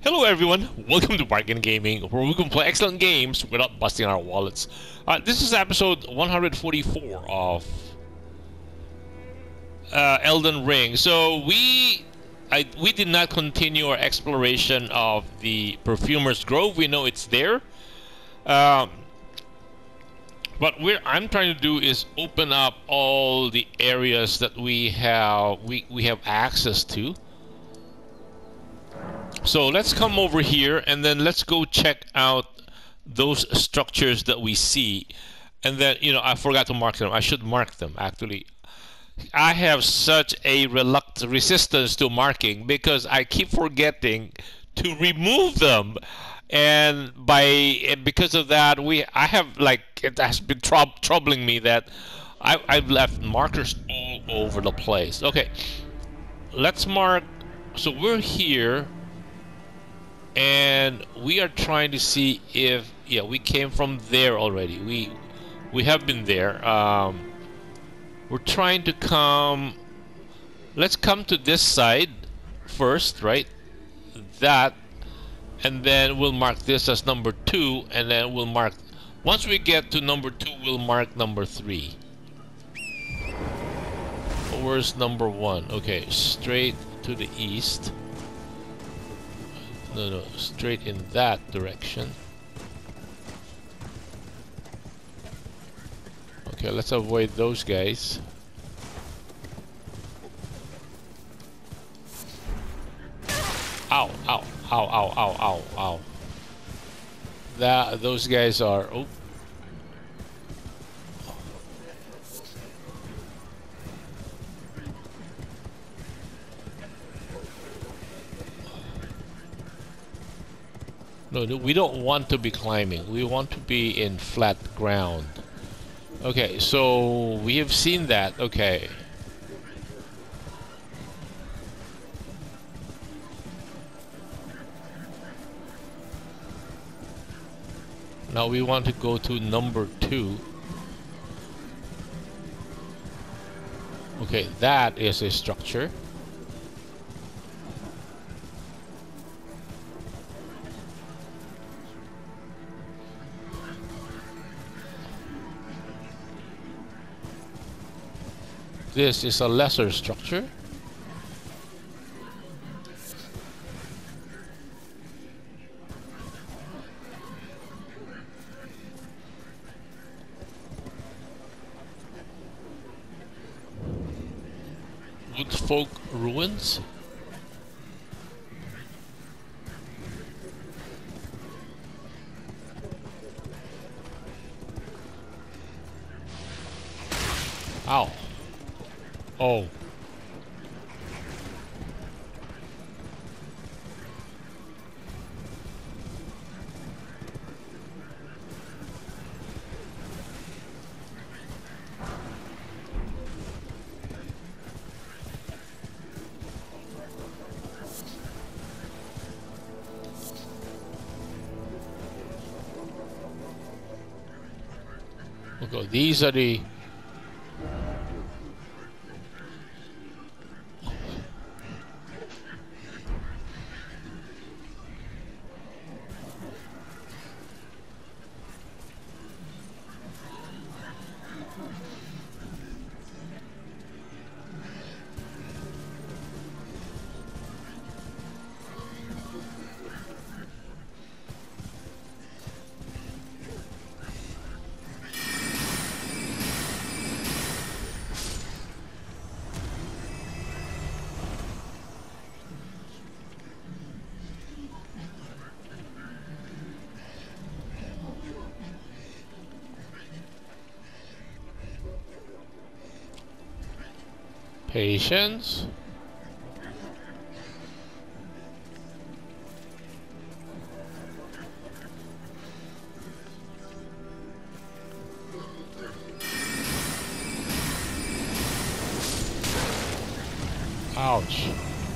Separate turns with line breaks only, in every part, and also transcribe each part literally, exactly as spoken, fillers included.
Hello everyone, welcome to Bargain Gaming, where we can play excellent games without busting our wallets. Uh, this is episode one hundred forty-four of uh, Elden Ring. So we I, we did not continue our exploration of the Perfumer's Grove. We know it's there. Um, what we're I'm trying to do is open up all the areas that we have we, we have access to. So let's come over here and then let's go check out those structures that we see. And then, you know, I forgot to mark them. I should mark them, actually. I have such a reluctant resistance to marking because I keep forgetting to remove them. And by and because of that, we I have like it has been trou troubling me that I, I've left markers all over the place. Okay, let's mark. So we're here. And we are trying to see if yeah we came from there already. We we have been there. Um, we're trying to come. Let's come to this side first, right? That, and then we'll mark this as number two, and then we'll mark. Once we get to number two, we'll mark number three. Where's number one? Okay, straight to the east. No, no, straight in that direction. Okay, let's avoid those guys. Ow, ow, ow, ow, ow, ow, ow. That, those guys are... Oh. No, we don't want to be climbing. We want to be in flat ground. Okay, so we have seen that. Okay. Now we want to go to number two. Okay, that is a structure. This is a lesser structure. Woodfolk ruins. Ow. Oh. Okay, these are the patience. Ouch.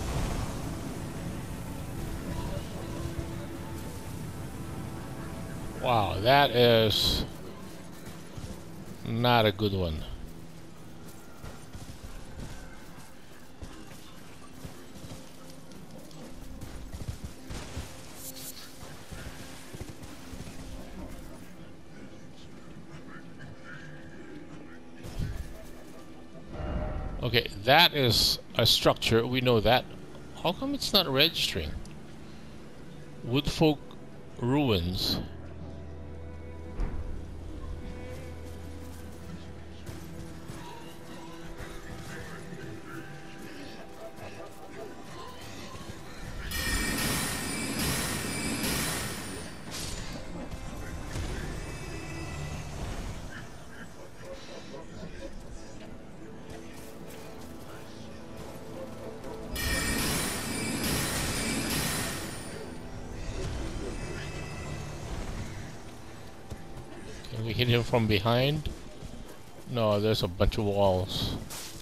Wow, that is not a good one. Okay, that is a structure. We know that. How come it's not registering? Woodfolk Ruins. Can we hit him from behind? No, there's a bunch of walls.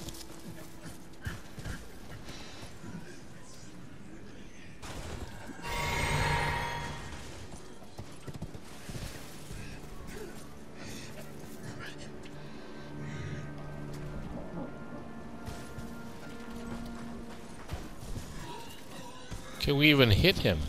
Can we even hit him?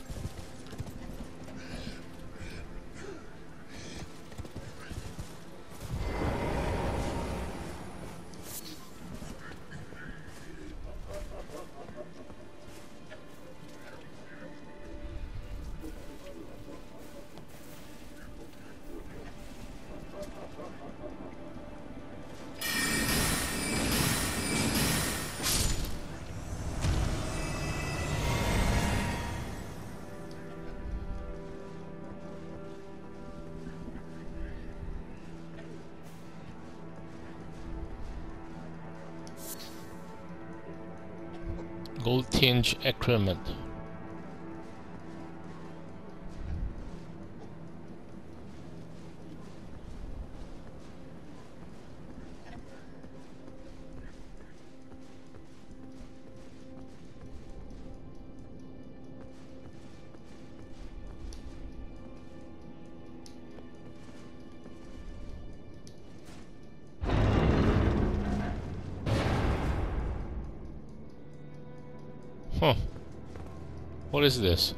Gold tinge excrement. Huh. What is this?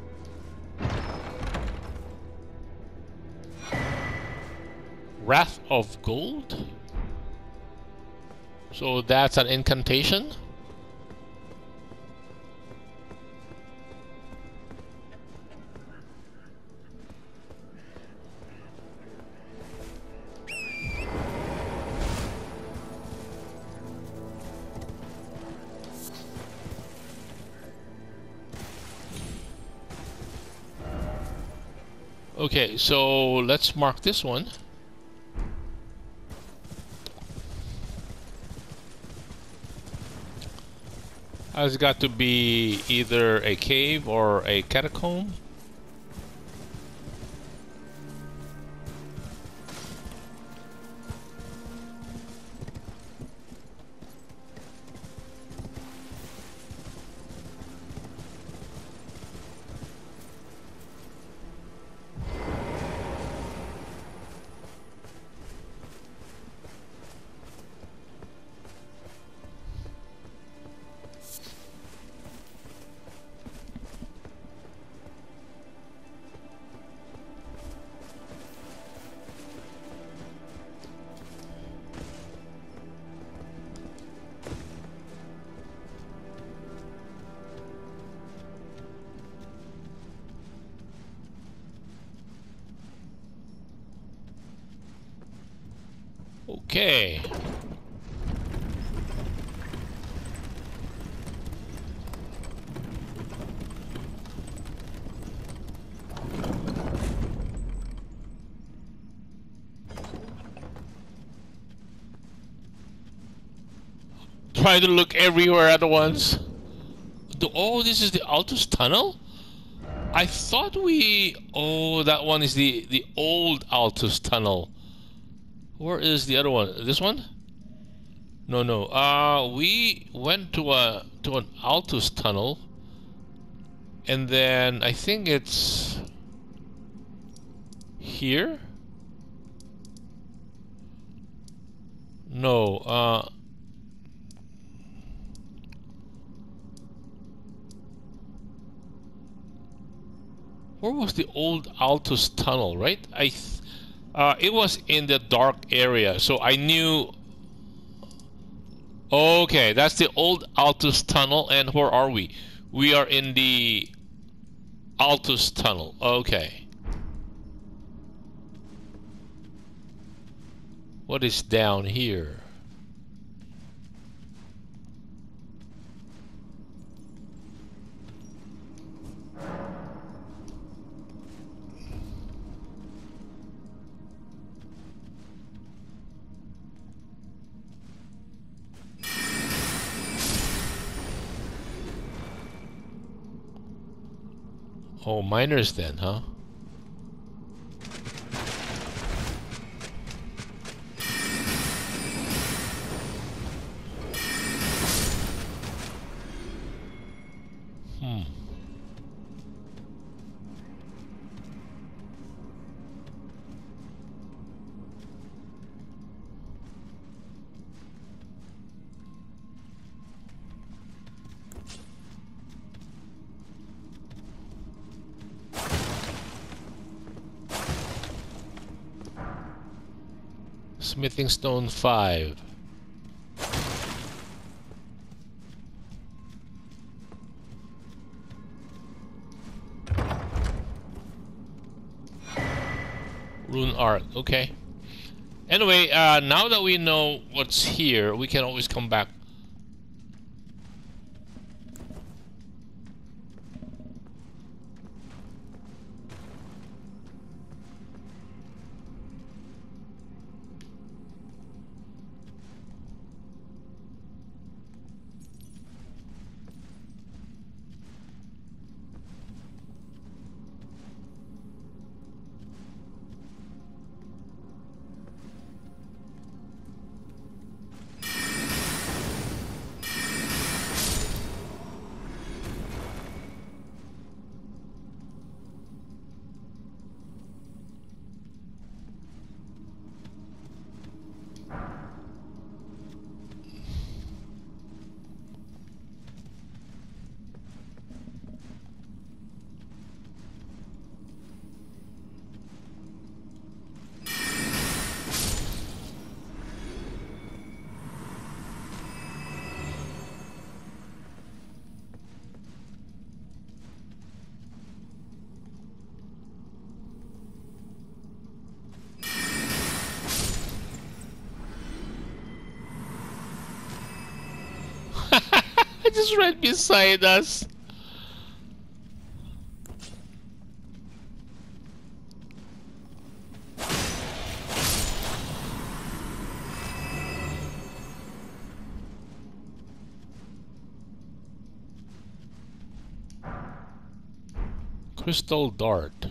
Wrath of Gold? So that's an incantation? Okay, so let's mark this one. Has got to be either a cave or a catacomb. Okay. Try to look everywhere at once. The, oh, this is the Altus Tunnel? I thought we... Oh, that one is the, the old Altus Tunnel. Where is the other one? This one? No, no. Uh, we went to a to an Altus Tunnel. And then I think it's... here? No, uh... where was the old Altus Tunnel, right? I, th uh, it was in the dark area, so I knew Okay, that's the old Altus tunnel, and where are we? We are in the Altus tunnel. Okay. What is down here? Oh, miners then, huh? Hmm. Smithing stone five. Rune art. Okay. Anyway, uh, now that we know what's here, we can always come back. Just right beside us. Crystal dart.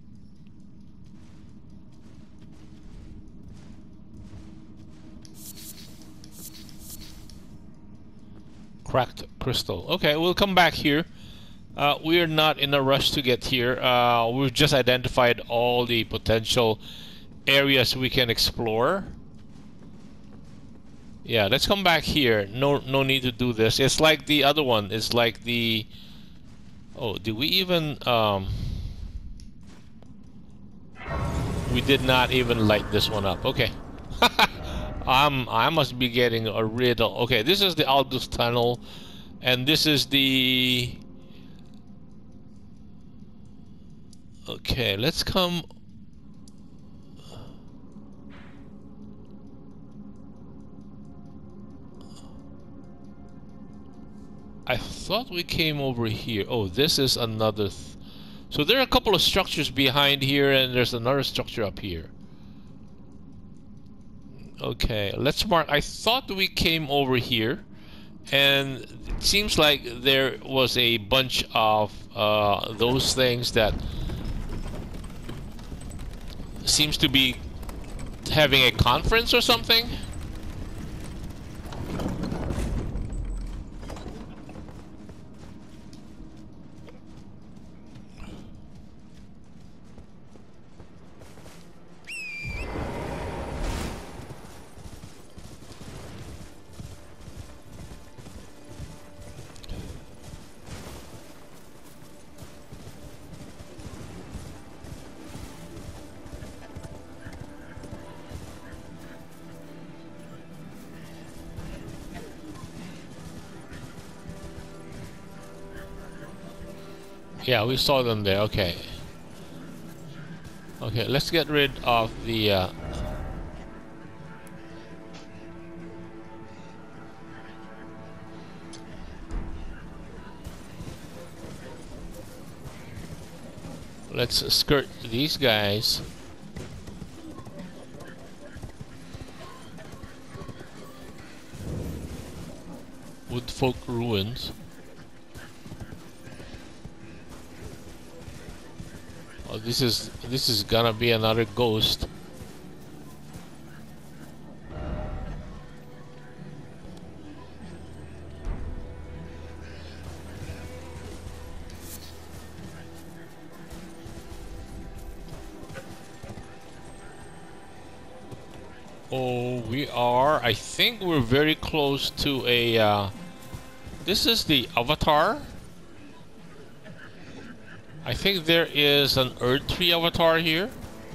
Cracked crystal. Okay, we'll come back here. Uh, we're not in a rush to get here. Uh, we've just identified all the potential areas we can explore. Yeah, let's come back here. No, no need to do this. It's like the other one. It's like the. Oh, did we even? Um, we did not even light this one up. Okay. um, I must be getting a riddle. Okay, this is the Aldous Tunnel, and this is the. Okay, let's come. I thought we came over here. Oh, this is another. Th so there are a couple of structures behind here, and there's another structure up here. Okay, let's mark. I thought we came over here, and it seems like there was a bunch of uh, those things that seems to be having a conference or something. Yeah, we saw them there. Okay. Okay, let's get rid of the... Uh, let's skirt these guys. Woodfolk Ruins. Oh, this is this is gonna be another ghost. Oh, we are. I think we're very close to a. Uh, this is the avatar. I think there is an Earth Tree avatar here.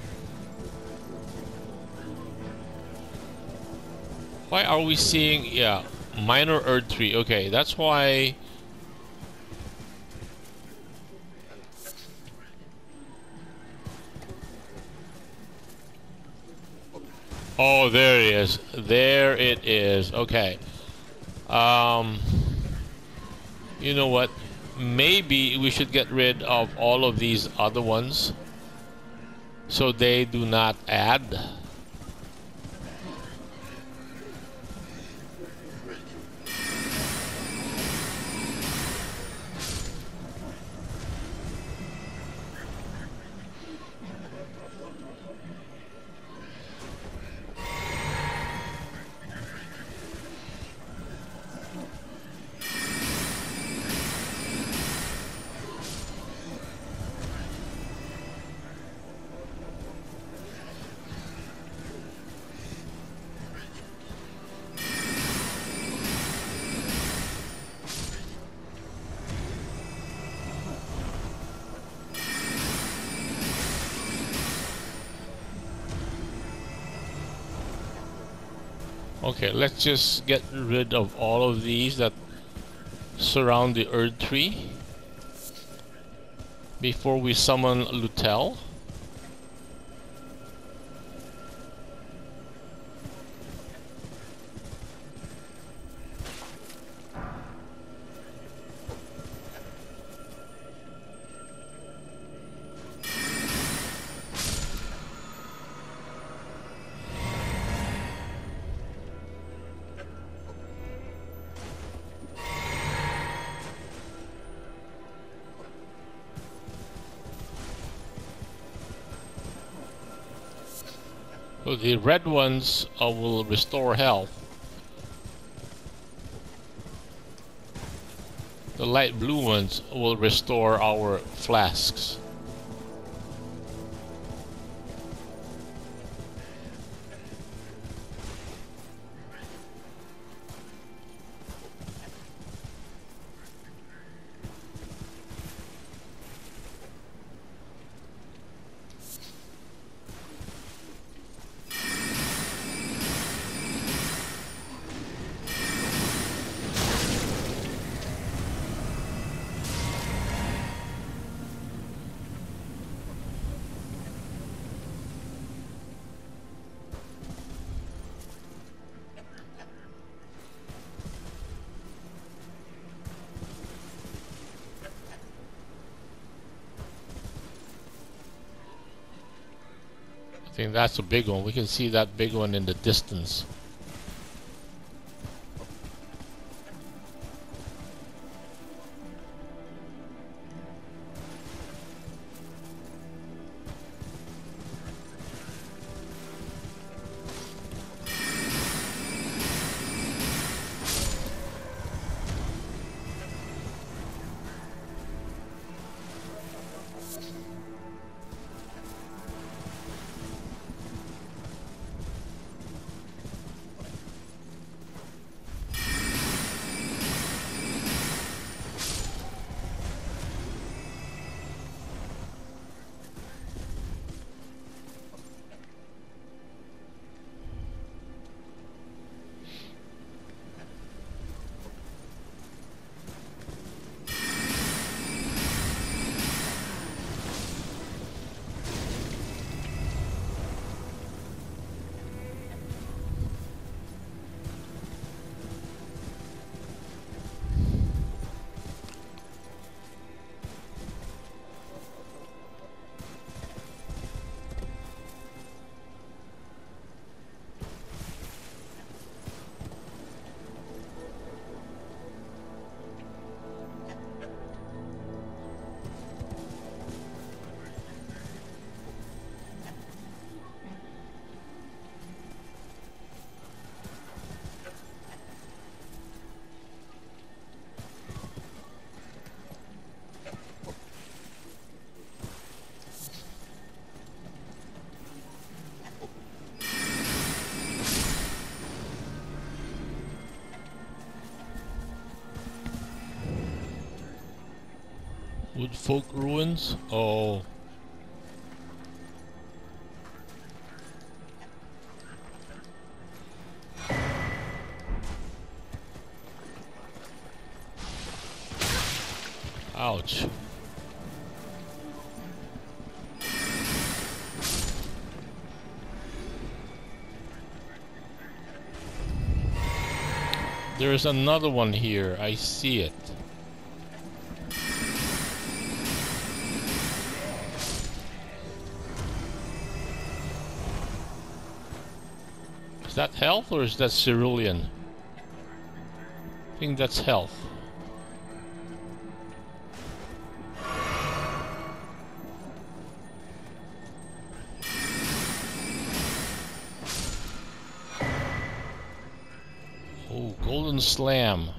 Why are we seeing, yeah, minor Earth Tree? Okay, that's why. Oh, there it is. There it is. Okay. Um, you know what? Maybe we should get rid of all of these other ones so they do not add. Okay, let's just get rid of all of these that surround the Earth Tree before we summon Lutel. So the red ones uh, will restore health. The light blue ones will restore our flasks. I think that's a big one. We can see that big one in the distance. Woodfolk ruins? Oh. Ouch. There's another one here. I see it. Is that health or is that cerulean? I think that's health. Oh, golden slam.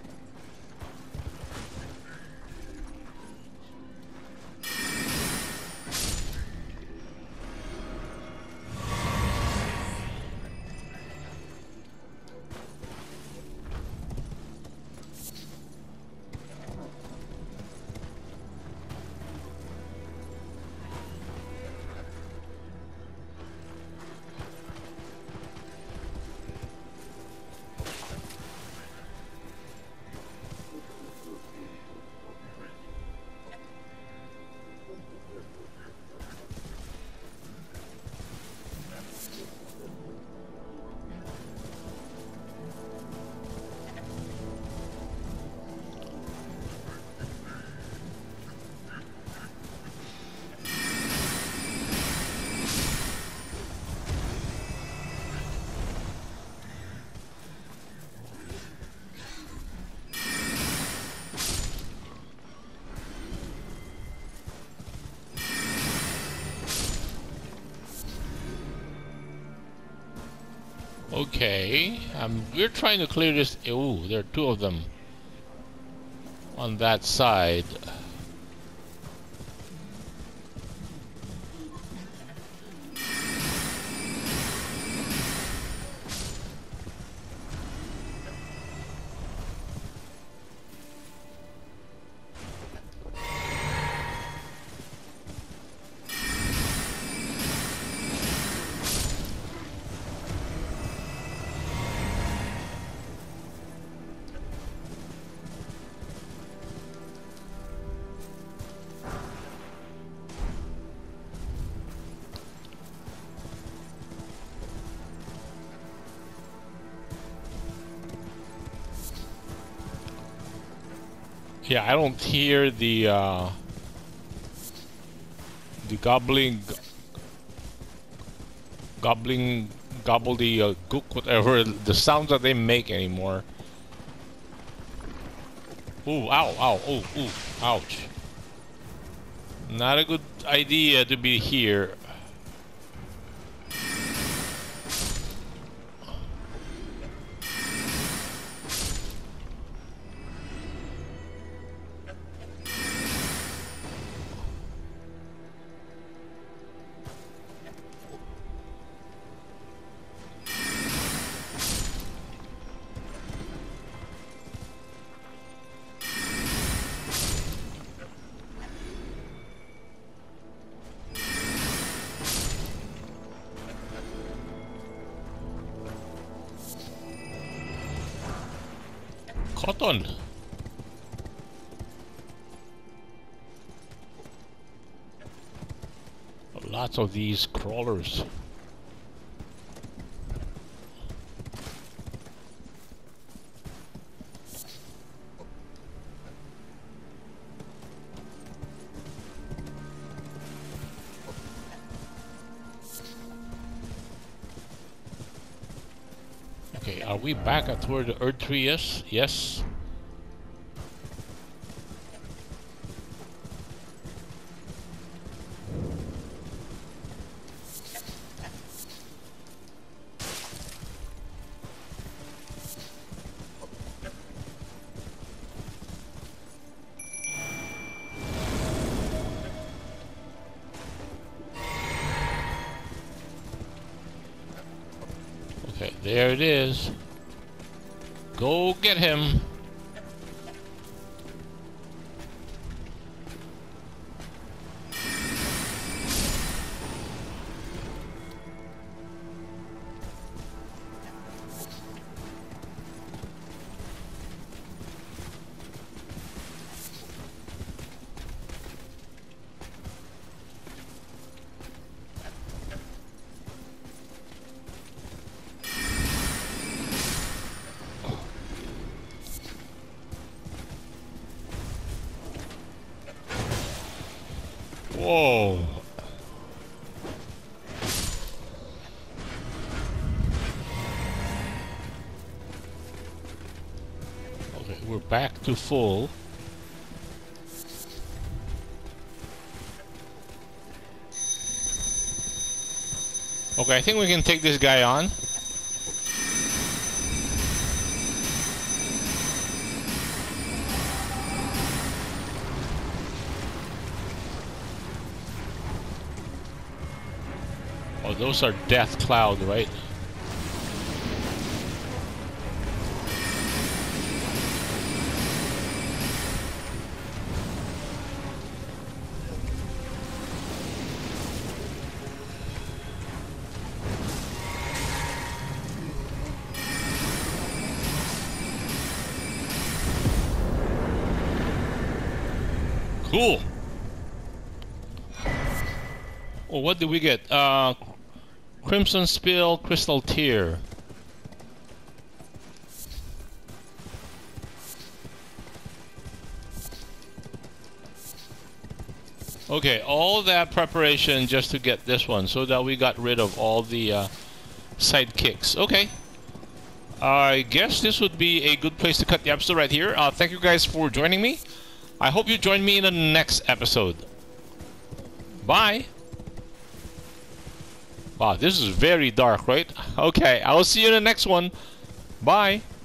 Okay, um, we're trying to clear this. Ooh, there are two of them on that side. Yeah, I don't hear the uh, the gobbling, gobbling, gobbledy uh, gook, whatever the sounds that they make anymore. Ooh, ow, ow, ooh, ooh, ouch! Not a good idea to be here. Cotton. Lots of these crawlers. Okay, are we back at where the Earth tree is? Yes. Okay, there it is. Go get him. Whoa. Okay, we're back to full. Okay, I think we can take this guy on. Oh, those are death cloud, right? Cool. Oh, what did we get? Uh, Crimson Spill, Crystal Tear. Okay, all that preparation just to get this one, so that we got rid of all the uh, sidekicks. Okay. I guess this would be a good place to cut the episode right here. Uh, thank you guys for joining me. I hope you join me in the next episode. Bye. Wow, this is very dark, right? Okay, I will see you in the next one. Bye.